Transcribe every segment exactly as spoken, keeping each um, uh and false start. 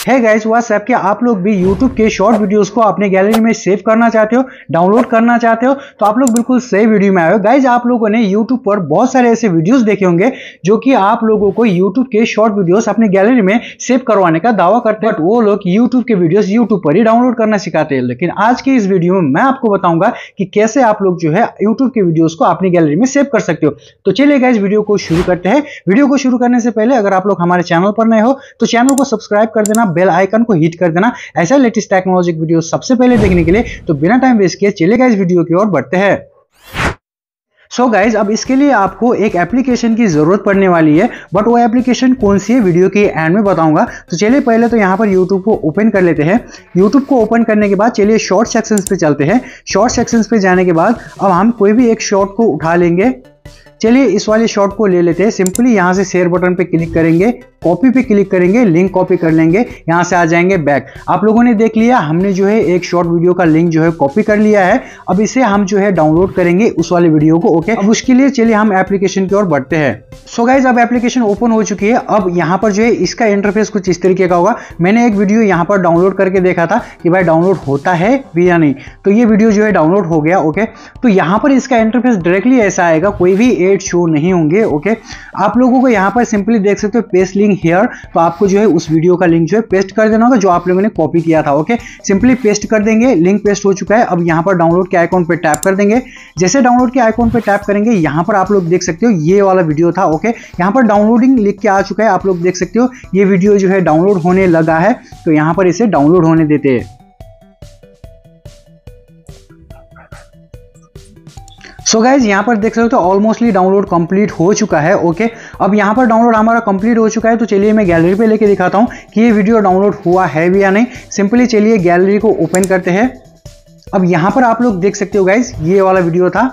है guys WhatsApp के आप लोग भी यूट्यूब के शॉर्ट वीडियोस को अपने गैलरी में सेव करना चाहते हो, डाउनलोड करना चाहते हो, तो आप लोग बिल्कुल सही वीडियो में आए हो। गाइस आप लोगों ने यूट्यूब पर बहुत सारे ऐसे वीडियोस देखे होंगे जो कि आप लोगों को यूट्यूब के शॉर्ट वीडियोस अपने गैलरी में सेव करवाने का दावा करते हैं, बट वो लोग यूट्यूब के वीडियोस यूट्यूब पर ही डाउनलोड करना सिखाते हैं। लेकिन आज के इस वीडियो में मैं आपको बताऊंगा कि कैसे आप लोग जो है यूट्यूब के वीडियोस को अपनी गैलरी में सेव कर सकते हो। तो चलिए गाइस वीडियो को शुरू करते हैं। वीडियो को शुरू करने से पहले अगर आप लोग हमारे चैनल पर नए हो तो चैनल को सब्सक्राइब कर देना, बेल आइकन को हिट कर देना ऐसा लेटेस्ट टेक्नोलॉजिक वीडियो सबसे पहले देखने के लिए। तो बिना टाइम वेस्ट किए चलिए गाइस वीडियो की ओर बढ़ते हैं। सो so गाइज अब इसके लिए आपको एक एप्लीकेशन की जरूरत पड़ने वाली है, बट वो एप्लीकेशन कौन सी है वीडियो के एंड में बताऊंगा। तो चलिए पहले तो यहाँ पर यूट्यूब को ओपन कर लेते हैं। यूट्यूब को ओपन करने के बाद चलिए शॉर्ट सेक्शंस पे चलते हैं। शॉर्ट सेक्शंस पे जाने के बाद अब हम कोई भी एक शॉर्ट को उठा लेंगे। चलिए इस वाले शॉर्ट को ले लेते हैं। सिंपली यहाँ से शेयर बटन पे क्लिक करेंगे, कॉपी पे क्लिक करेंगे, लिंक कॉपी कर लेंगे, यहाँ से आ जाएंगे बैक। आप लोगों ने देख लिया हमने जो है एक शॉर्ट वीडियो का लिंक जो है कॉपी कर लिया है। अब इसे हम जो है डाउनलोड करेंगे उस वाले वीडियो को। ओके, अब उसके लिए चलिए हम एप्लीकेशन की ओर बढ़ते हैं। सो गाइज अब एप्लीकेशन ओपन हो चुकी है। अब यहाँ पर जो है इसका इंटरफेस कुछ इस तरीके का होगा। मैंने एक वीडियो यहाँ पर डाउनलोड करके देखा था कि भाई डाउनलोड होता है भी या नहीं, तो ये वीडियो जो है डाउनलोड हो गया। ओके, तो यहाँ पर इसका इंटरफेस डायरेक्टली ऐसा आएगा, कोई भी एड शो नहीं होंगे। ओके, आप लोगों को यहाँ पर सिंपली देख सकते हो पेस्ट लिंक हियर, तो आपको जो है उस वीडियो का लिंक जो है पेस्ट कर देना होगा जो आप लोगों ने कॉपी किया था। ओके, सिंपली पेस्ट कर देंगे, लिंक पेस्ट हो चुका है। अब यहाँ पर डाउनलोड के आइकॉन पे टैप कर देंगे। जैसे डाउनलोड के आइकॉन पे टैप करेंगे यहाँ पर आप लोग देख सकते हो ये वाला वीडियो था। ओके, यहाँ पर डाउनलोडिंग लिख के आ चुका है, आप लोग देख सकते हो ये वीडियो जो है डाउनलोड होने लगा है। तो यहाँ पर इसे डाउनलोड होने देते हैं। सो गाइज यहाँ पर देख सकते हो ऑलमोस्टली डाउनलोड कंप्लीट हो चुका है। ओके, अब यहाँ पर डाउनलोड हमारा कंप्लीट हो चुका है। तो चलिए मैं गैलरी पे लेके दिखाता हूँ कि ये वीडियो डाउनलोड हुआ है भी या नहीं। सिंपली चलिए गैलरी को ओपन करते हैं। अब यहाँ पर आप लोग देख सकते हो गाइज ये वाला वीडियो था।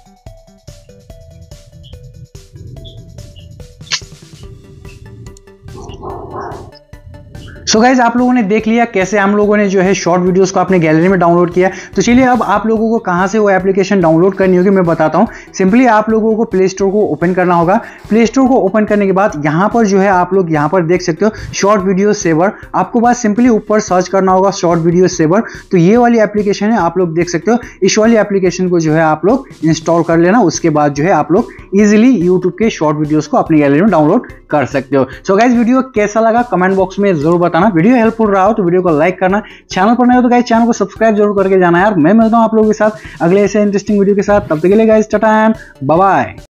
सो so गाइज आप लोगों ने देख लिया कैसे हम लोगों ने जो है शॉर्ट वीडियोस को अपने गैलरी में डाउनलोड किया। तो चलिए अब आप लोगों को कहां से वो एप्लीकेशन डाउनलोड करनी होगी मैं बताता हूं। सिंपली आप लोगों को प्ले स्टोर को ओपन करना होगा। प्ले स्टोर को ओपन करने के बाद यहां पर जो है आप लोग यहां पर देख सकते हो शॉर्ट वीडियो सेवर। आपको बस सिंपली ऊपर सर्च करना होगा शॉर्ट वीडियो सेवर। तो ये वाली एप्लीकेशन है, आप लोग देख सकते हो। इस वाली एप्लीकेशन को जो है आप लोग इंस्टॉल कर लेना। उसके बाद जो है आप लोग इजिली यूट्यूब के शॉर्ट वीडियोस को अपनी गैलरी में डाउनलोड कर सकते हो। सो गाइज वीडियो कैसा लगा कमेंट बॉक्स में जरूर बताना। वीडियो हेल्पफुल रहा हो तो वीडियो को लाइक करना, चैनल पर नए हो तो गाइस चैनल को सब्सक्राइब जरूर करके जाना यार। मैं मिलता हूं आप लोगों के साथ अगले ऐसे इंटरेस्टिंग वीडियो के साथ। तब तक के लिए guys tata and bye bye.